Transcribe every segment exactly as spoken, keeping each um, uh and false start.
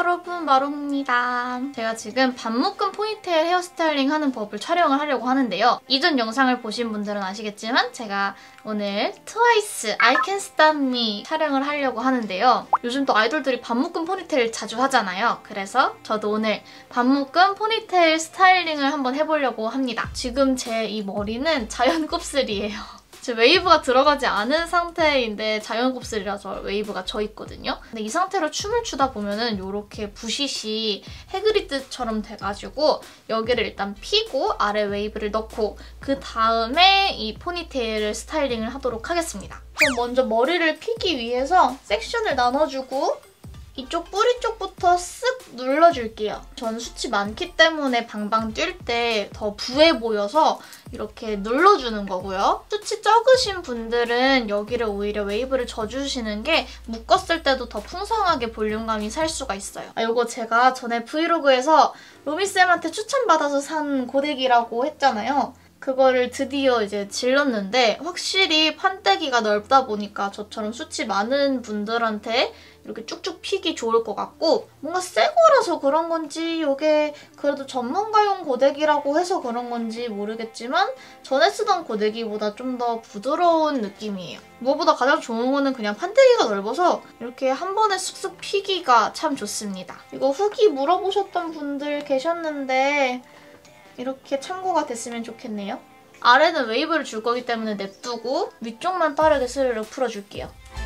여러분, 마롱입니다. 제가 지금 반묶음 포니테일 헤어스타일링 하는 법을 촬영을 하려고 하는데요. 이전 영상을 보신 분들은 아시겠지만 제가 오늘 트와이스 I Can't Stop Me 촬영을 하려고 하는데요. 요즘 또 아이돌들이 반묶음 포니테일 자주 하잖아요. 그래서 저도 오늘 반묶음 포니테일 스타일링을 한번 해보려고 합니다. 지금 제 이 머리는 자연 곱슬이에요. 지금 웨이브가 들어가지 않은 상태인데 자연 곱슬이라서 웨이브가 져 있거든요. 근데 이 상태로 춤을 추다 보면은 이렇게 부시시 해그리드처럼 돼가지고 여기를 일단 피고 아래 웨이브를 넣고 그 다음에 이 포니테일을 스타일링을 하도록 하겠습니다. 그럼 먼저 머리를 피기 위해서 섹션을 나눠주고 이쪽 뿌리 쪽부터 쓱 눌러줄게요. 전 숱이 많기 때문에 방방 뛸 때 더 부해 보여서 이렇게 눌러주는 거고요. 숱이 적으신 분들은 여기를 오히려 웨이브를 져주시는 게 묶었을 때도 더 풍성하게 볼륨감이 살 수가 있어요. 아, 이거 제가 전에 브이로그에서 로미쌤한테 추천받아서 산 고데기라고 했잖아요. 그거를 드디어 이제 질렀는데 확실히 판때기가 넓다 보니까 저처럼 숱이 많은 분들한테 이렇게 쭉쭉 피기 좋을 것 같고 뭔가 새 거라서 그런 건지 이게 그래도 전문가용 고데기라고 해서 그런 건지 모르겠지만 전에 쓰던 고데기보다 좀 더 부드러운 느낌이에요. 무엇보다 가장 좋은 거는 그냥 판때기가 넓어서 이렇게 한 번에 쑥쑥 피기가 참 좋습니다. 이거 후기 물어보셨던 분들 계셨는데 이렇게 참고가 됐으면 좋겠네요. 아래는 웨이브를 줄 거기 때문에 냅두고 위쪽만 빠르게 스르륵 풀어줄게요.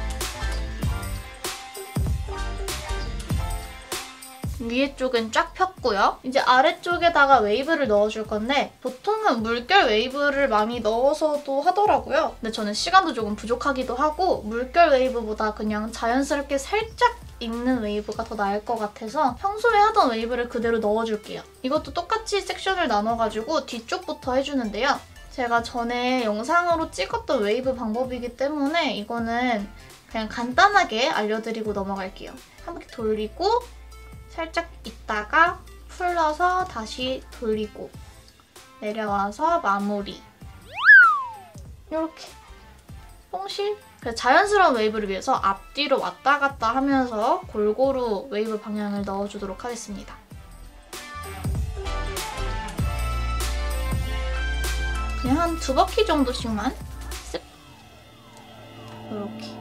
위에 쪽은 쫙 폈고요. 이제 아래쪽에다가 웨이브를 넣어줄 건데 보통은 물결 웨이브를 많이 넣어서도 하더라고요. 근데 저는 시간도 조금 부족하기도 하고 물결 웨이브보다 그냥 자연스럽게 살짝 있는 웨이브가 더 나을 것 같아서 평소에 하던 웨이브를 그대로 넣어줄게요. 이것도 똑같이 섹션을 나눠가지고 뒤쪽부터 해주는데요. 제가 전에 영상으로 찍었던 웨이브 방법이기 때문에 이거는 그냥 간단하게 알려드리고 넘어갈게요. 한 바퀴 돌리고 살짝 있다가 풀러서 다시 돌리고 내려와서 마무리. 이렇게 뽕실. 자연스러운 웨이브를 위해서 앞뒤로 왔다 갔다 하면서 골고루 웨이브 방향을 넣어주도록 하겠습니다. 그냥 한 두 바퀴 정도씩만 쓱 이렇게.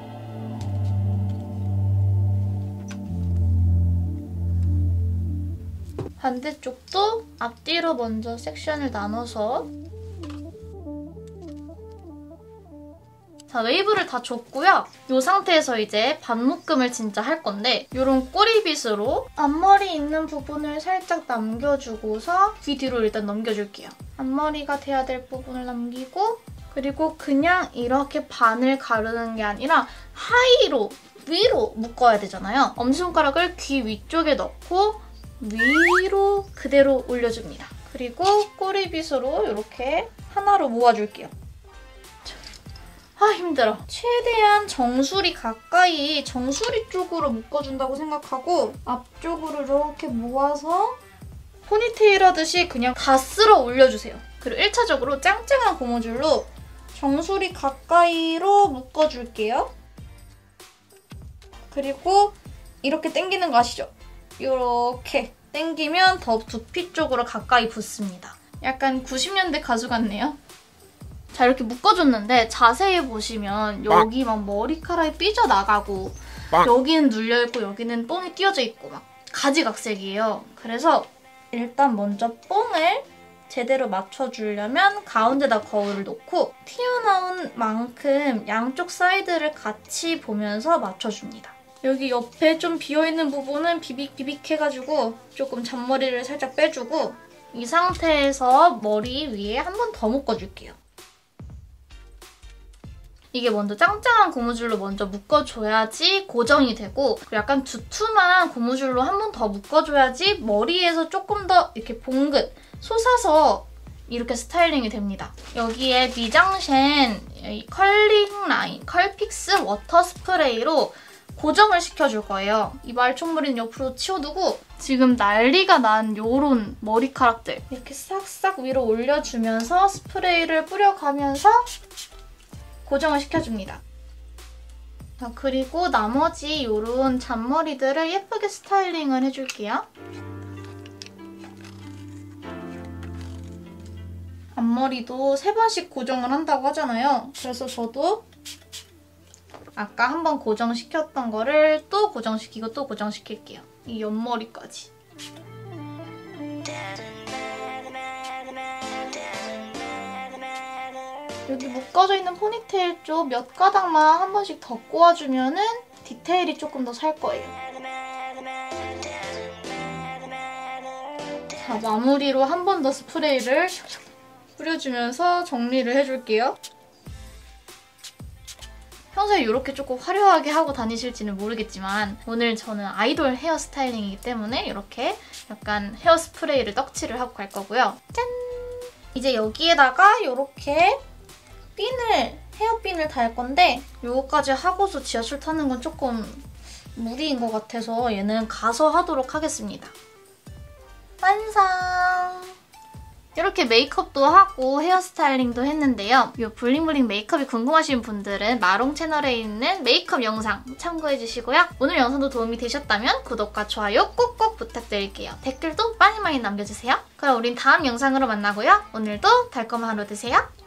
반대쪽도 앞뒤로 먼저 섹션을 나눠서 자, 웨이브를 다 줬고요. 이 상태에서 이제 반묶음을 진짜 할 건데 이런 꼬리빗으로 앞머리 있는 부분을 살짝 남겨주고서 귀 뒤로 일단 넘겨줄게요. 앞머리가 돼야 될 부분을 남기고 그리고 그냥 이렇게 반을 가르는 게 아니라 하이로, 위로 묶어야 되잖아요. 엄지손가락을 귀 위쪽에 넣고 위로 그대로 올려줍니다. 그리고 꼬리빗으로 이렇게 하나로 모아줄게요. 아 힘들어. 최대한 정수리 가까이 정수리 쪽으로 묶어준다고 생각하고 앞쪽으로 이렇게 모아서 포니테일 하듯이 그냥 다 쓸어 올려주세요. 그리고 일 차적으로 짱짱한 고무줄로 정수리 가까이로 묶어줄게요. 그리고 이렇게 당기는 거 아시죠? 이렇게 당기면 더 두피 쪽으로 가까이 붙습니다. 약간 구십 년대 가수 같네요. 자, 이렇게 묶어줬는데 자세히 보시면 여기 막 머리카락이 삐져나가고 여기는 눌려있고 여기는 뽕이 띄어져 있고 막 가지각색이에요. 그래서 일단 먼저 뽕을 제대로 맞춰주려면 가운데다 거울을 놓고 튀어나온 만큼 양쪽 사이드를 같이 보면서 맞춰줍니다. 여기 옆에 좀 비어있는 부분은 비빅비빅 해가지고 조금 잔머리를 살짝 빼주고 이 상태에서 머리 위에 한 번 더 묶어줄게요. 이게 먼저 짱짱한 고무줄로 먼저 묶어줘야지 고정이 되고 약간 두툼한 고무줄로 한 번 더 묶어줘야지 머리에서 조금 더 이렇게 봉긋 솟아서 이렇게 스타일링이 됩니다. 여기에 미장셴 컬링 라인 컬픽스 워터 스프레이로 고정을 시켜줄 거예요. 이 말총무리는 옆으로 치워두고 지금 난리가 난 요런 머리카락들 이렇게 싹싹 위로 올려주면서 스프레이를 뿌려가면서 고정을 시켜줍니다. 자, 그리고 나머지 요런 잔머리들을 예쁘게 스타일링을 해줄게요. 앞머리도 세 번씩 고정을 한다고 하잖아요. 그래서 저도 아까 한번 고정시켰던 거를 또 고정시키고 또 고정시킬게요. 이 옆머리까지. 여기 묶어져 있는 포니테일 쪽 몇 가닥만 한 번씩 더 꼬아주면은 디테일이 조금 더 살 거예요. 자, 마무리로 한 번 더 스프레이를 뿌려주면서 정리를 해줄게요. 평소에 이렇게 조금 화려하게 하고 다니실지는 모르겠지만 오늘 저는 아이돌 헤어 스타일링이기 때문에 이렇게 약간 헤어 스프레이를 떡칠을 하고 갈 거고요. 짠! 이제 여기에다가 이렇게 핀을, 헤어핀을 달 건데 요거까지 하고서 지하철 타는 건 조금 무리인 것 같아서 얘는 가서 하도록 하겠습니다. 완성! 이렇게 메이크업도 하고 헤어스타일링도 했는데요. 이 블링블링 메이크업이 궁금하신 분들은 마롱 채널에 있는 메이크업 영상 참고해주시고요. 오늘 영상도 도움이 되셨다면 구독과 좋아요 꼭꼭 부탁드릴게요. 댓글도 많이 많이 남겨주세요. 그럼 우린 다음 영상으로 만나고요. 오늘도 달콤한 하루 되세요.